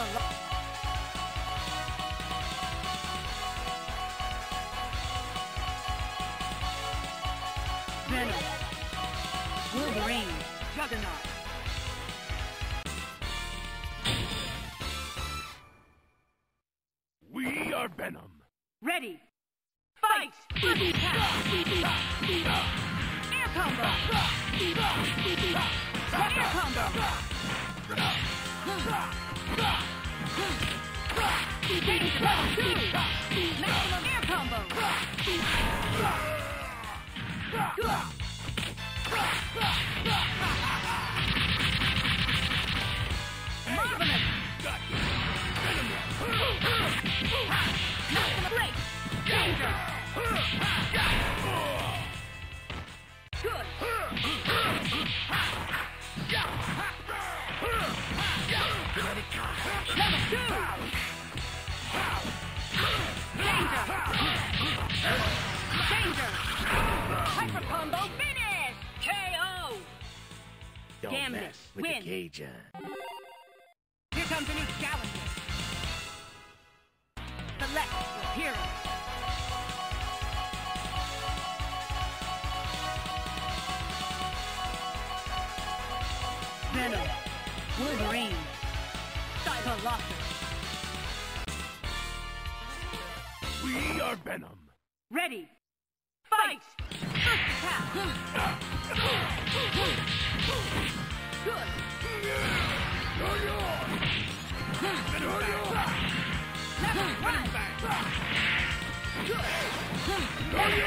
Venom. Wolverine. Juggernaut. We are Venom. Ready. Fight! Air combo! Air combo! Danger level 2! Maximum air combo! Marvelous! Maximum break! Danger! Good! Level 2! Danger! Danger! Hyper combo finish! KO! Don't Gambit, mess with win. the Cajun. Here comes a new challenger. Select your hero. Venom. Wolverine. Colossus. We are Venom. Ready. Fight! First attack. Good. Level 1. Good. Level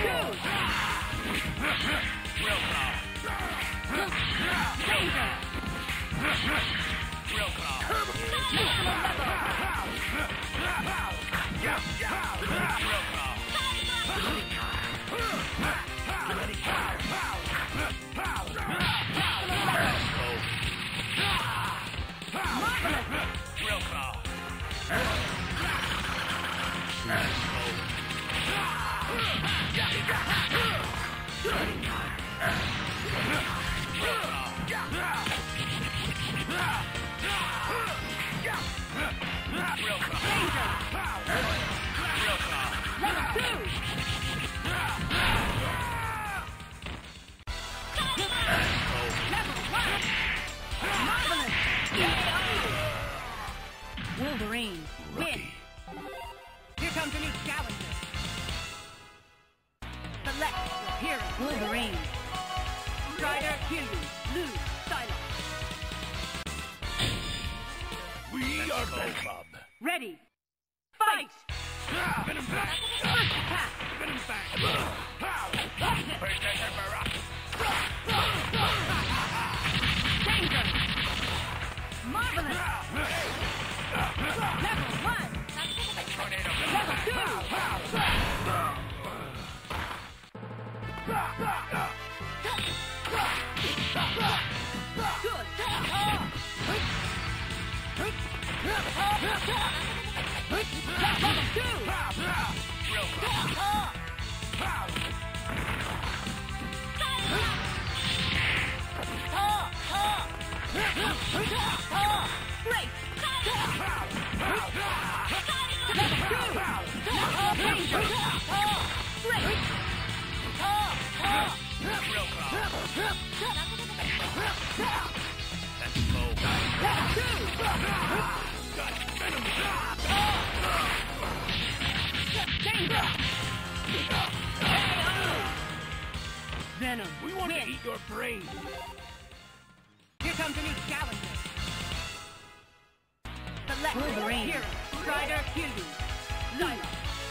2. Danger. Wolverine, win. Here comes a new challenger. Select your hero. Wolverine. Strider, Kiryu, Blue, Silence. We are Venom. Ready. Fight! Venom back. First attack. Venom back. Danger. Marvelous. Level 1. Level 2. Good. Level 2. Great. Venom, We want to eat your brain. Here comes a new challenger. Select Wolverine. Hero. Strider, Kiryu. Lila.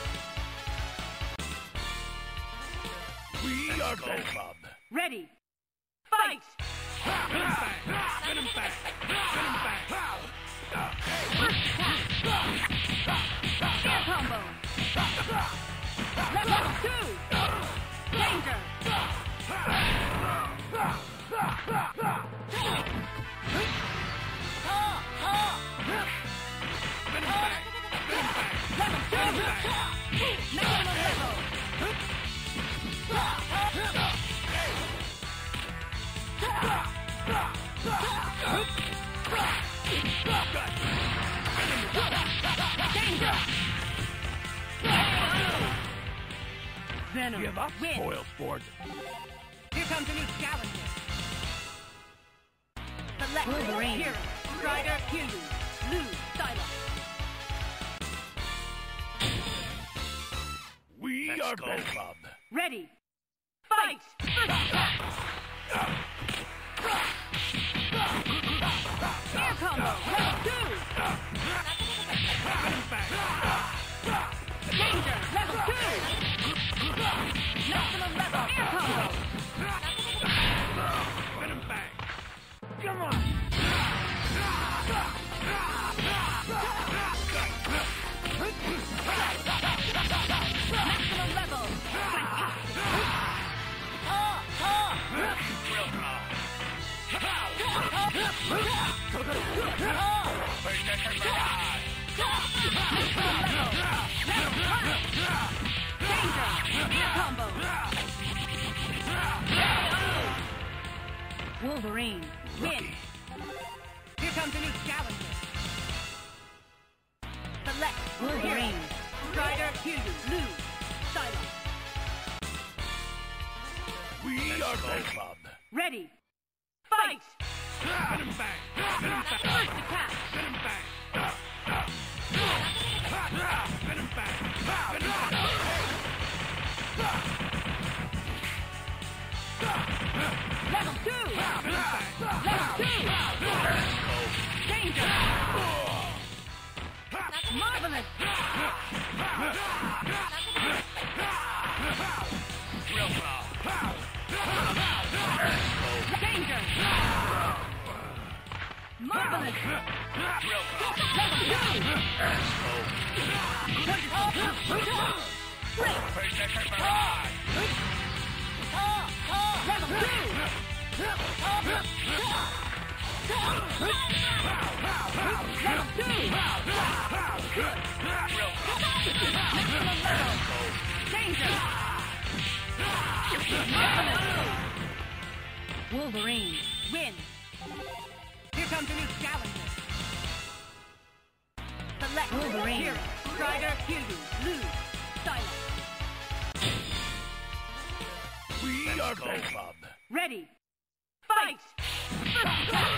We are Venom. Ready. Fight! Venom back. Venom back. Venom back. First attack. Air combo. Level 2. Danger. Danger! Venom. Give up, Win. spoil sport. Here comes a new challenger. Select Wolverine. Hero. Strider, Kiryu. Lu, Psylocke. We are Bob. Ready. Fight! First attack! Air combo! Level 2! Danger! Level 2! Maximum level! Air combo! Venom bang. Come on. Maximum level! Combo! Wolverine, win! Here comes a new challenger. Select Wolverine. Strider, Kiryu, Lu, Psylocke. We are Bob. Ready! Fight! Venom bang. Venom bang. First attack! Venom bang. Venom bang. Venom bang. Level 2! Level 2! Danger! Marvelous! Danger! Marvelous! Wolverine, win! Here comes a new challenger. Select Wolverine. Hero. Strider, Kiryu, Lu, Psylocke. We are Bob. Ready. Fight! First attack!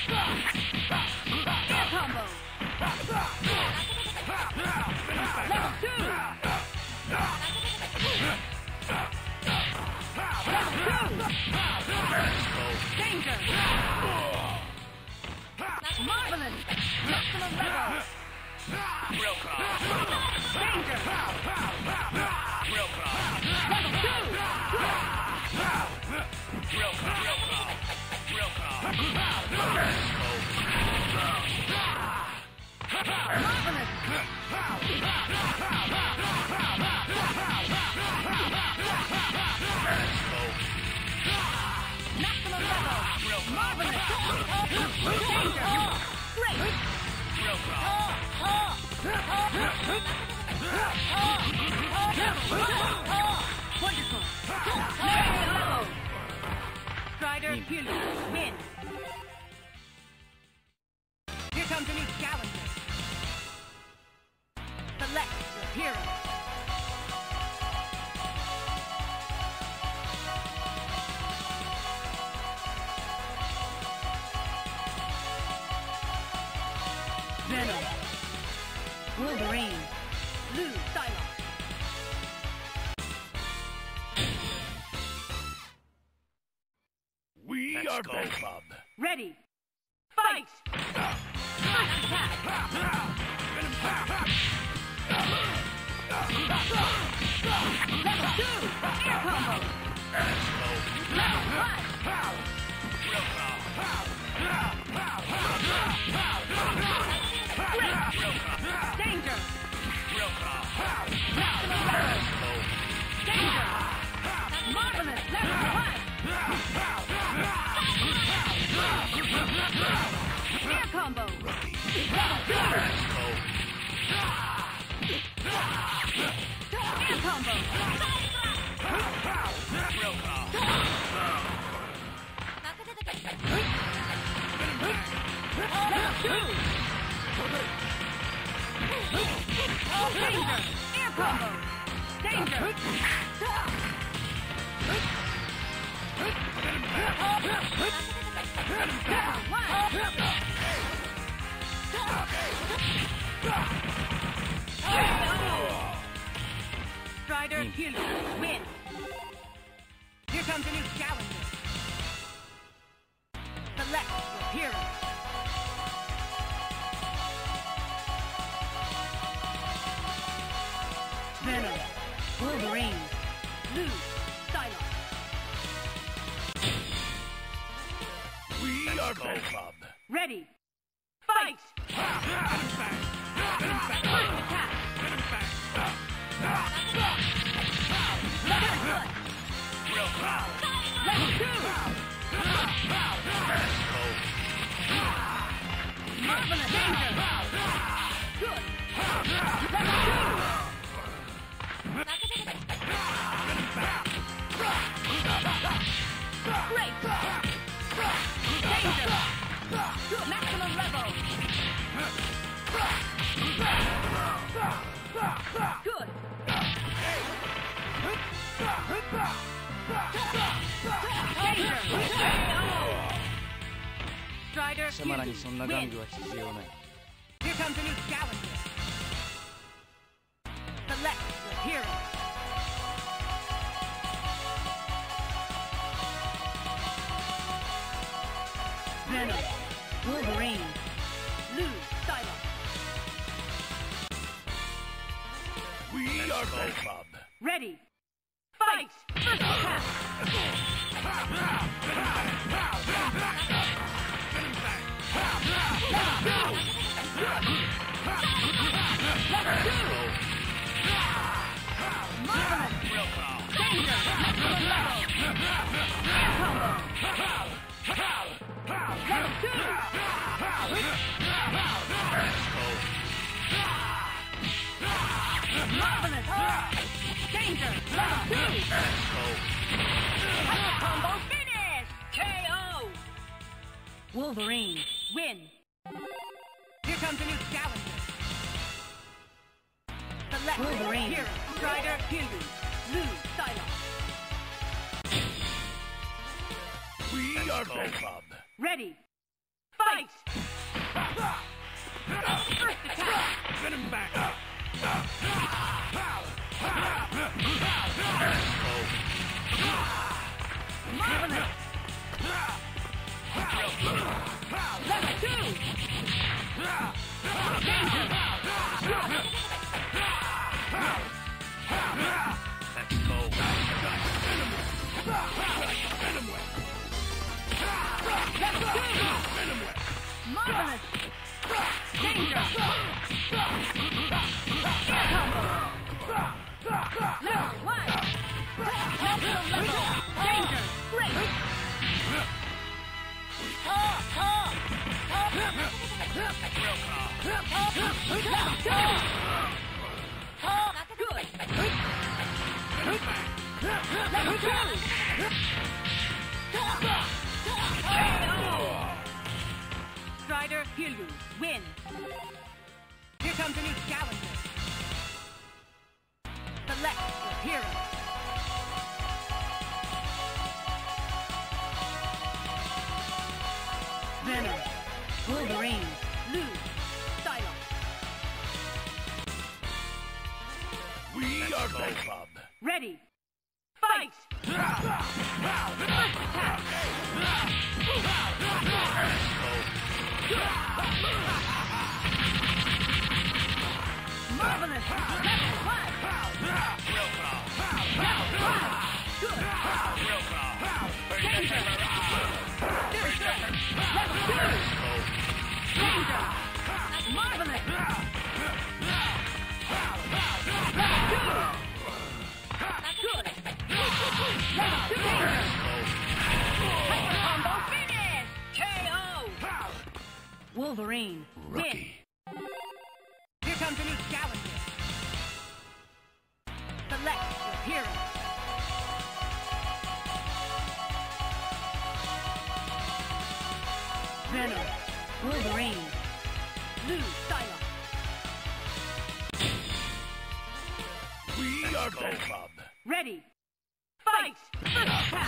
Air combo! Level 2! Level 2! Danger! Marvelous! Maximum level! Danger! Level 2! Strider, Kiryu, win! Here comes a new challenger. Select your hero. Venom. Wolverine. Lu, Psylocke. We are Bob. Ready. Fight! First attack! Level 2! Air combo! Level 1! Danger! Maximum level! Danger! Marvelous! Level 1! Air combo! Level 2! Air combo! Level 2! Danger! Air combo! Danger! Strider Hughes win. Here comes a new challenger. Select your hero. Venom, Wolverine, Blue, Psylocke. We are both club. Ready. Fight! Get him back. Get him back. First attack. Get him back. Very good. Real crowd. Level 2. Marvelous. Danger. Good. Level 2. Great. Danger. Good. Maximum level. Good. Danger. Strider 貴様らにそんな玩具は必要ない。 Here comes a new challenger. Select your hero. Venom, Wolverine, Blue, Psylocke. We are both club. Ready. Fight! First attack. Level 2. Marvelous. Danger. Maximum level. Air combo. Level 2. Marvelous. Danger. Level 2. Power combo finish. KO. Wolverine win. Here comes a new challenger. Select Wolverine. Hero. Strider Hughes. Blue Psylocke. We are both club. Ready. Fight! First attack. Get him back. Marvelous. Level 2. Danger. Let's go. Level 2. Marvelous. Danger. Air combo. Level 1. Maximum level. Danger. Great. Good. Level 2. Strider Hughes win. Here comes a new challenger. Select your hero. Venom, Wolverine, Blue, Psylocke. We are both club. Ready. Fight! First attack. Marvelous. Level 1. Level 1. Good. Danger. Very good. Level 2. Danger. Marvelous. Level 2. Good. Level 2. Hyper combo finish. KO. Wolverine win. Rookie. Here comes a new challenger. Select your hero. Venom, Wolverine, Blue Psylocke. are both club. Ready. Fight! First attack!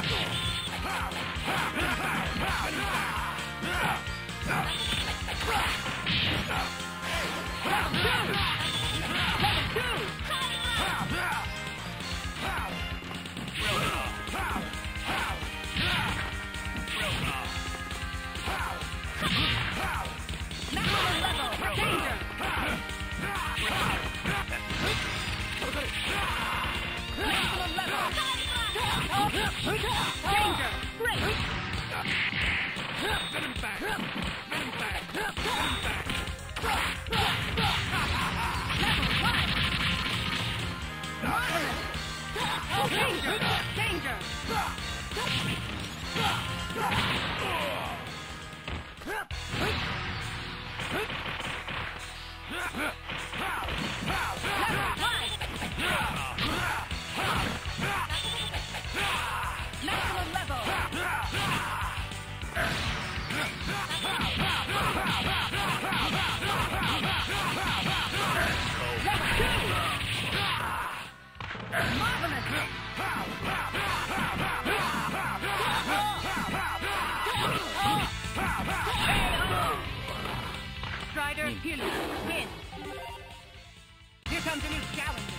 Strider Hulu wins. Here comes a new challenger.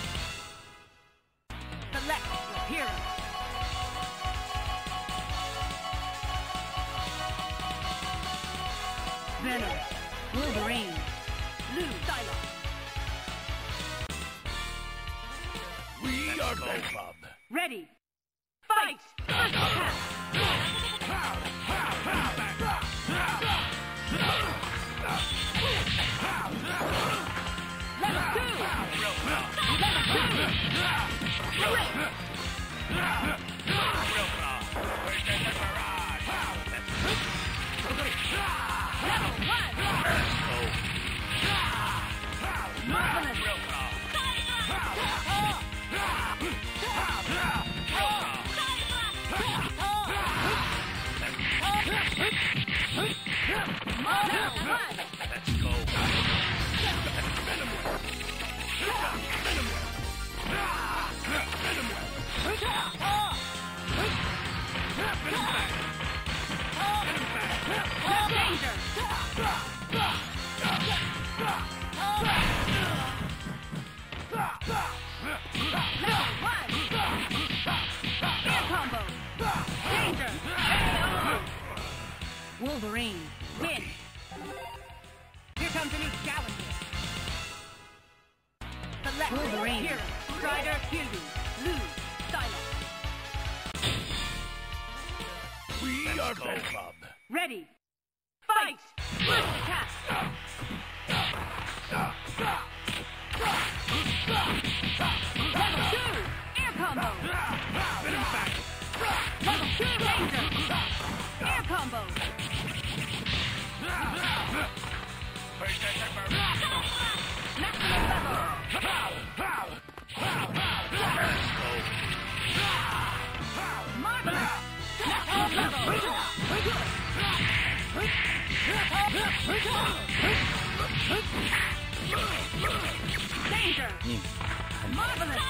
Select your hero. Venom, Wolverine, Blue Psylocke. We are both club. Ready. Fight! First attack! Level 2! Level 1! Marvelous! Let's go. Wolverine, win! Here comes a new challenger. Select Wolverine, hero, Strider Hulu, Blue Psylocke. We are both club. Ready. Fight! First attack! Level 2! Air combo! Level 2 laser! Air combo! Maximum level! Marvelous! Maximum level! Danger! Marvelous!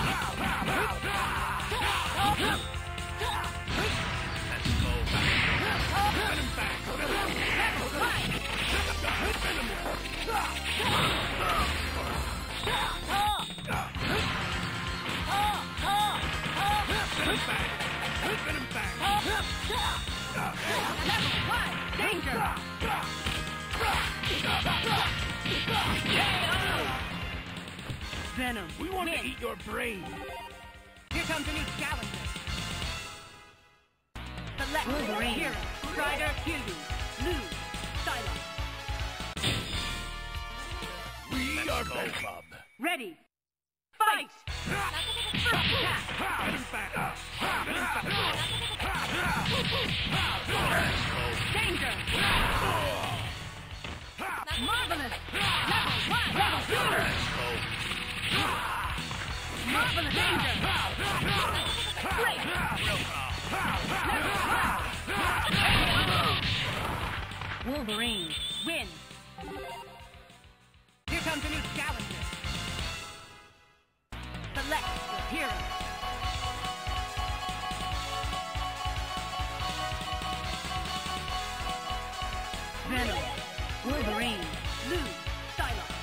Venom, We want to eat your brain. Here comes a new challenger. Select Wolverine, hero, Strider Hulu, Blue Psylocke. We are both club. Ready. Fight! First attack! Danger! Marvelous! Level 1! Level 2! Marvelous danger! Great! Wolverine, win! Here comes a new challenger. Venom. Wolverine. Lose. Psylocke.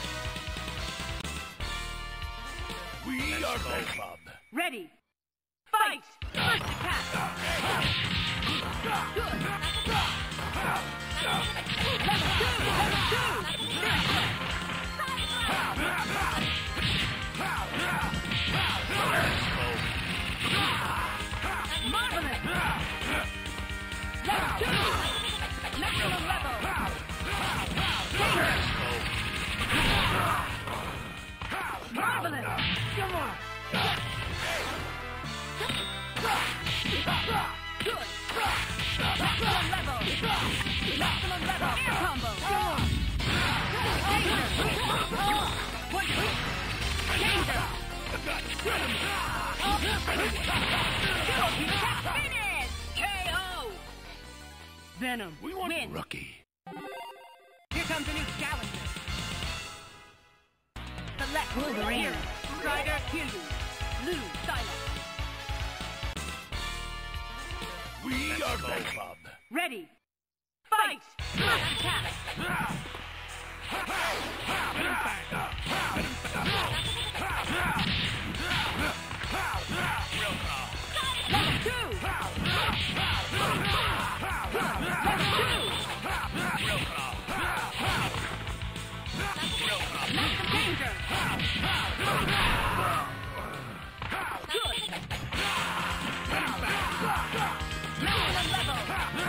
We are Gold Club. Ready. Fight! First attack! Good! Level 2! Level 2! Marvelous! Level 2! Maximum level! Marvelous! Come on! Good! Maximum level! Maximum level! Air combo! Danger! Danger! Finish! KO! Venom, We want win! Rookie. Here comes a new challenger! Select Wolverine! Strider, Kiryu! Lose, Psylocke! We are Gold Club. Ready! Fight! First attack! Level 2! Maximum danger! Good! Maximum level!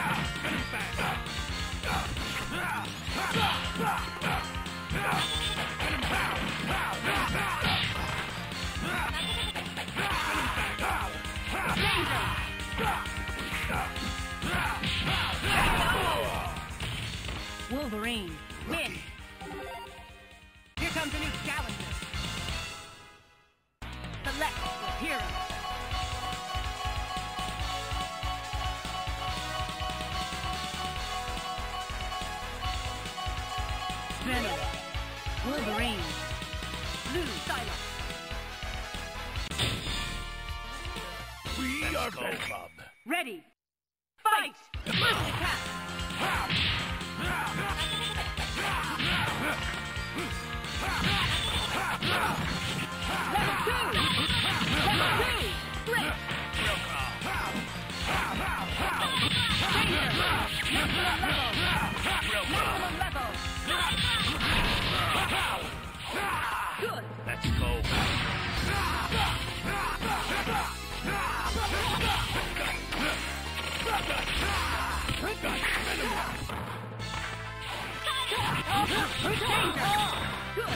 Wolverine, win! Here comes a new challenger. Select your hero. Venom, Wolverine, Lose, Psylocke. We are Gold Club. Ready, fight! First attack! Level 2! Level 2! Great! Danger! Maximum level! Maximum level! Good! Let's go. Danger! Good!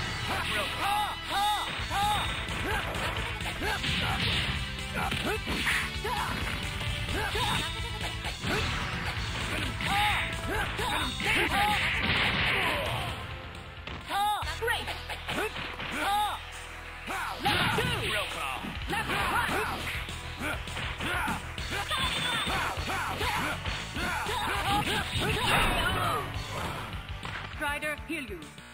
Great! Level 2! Level 1! Strider, heal you.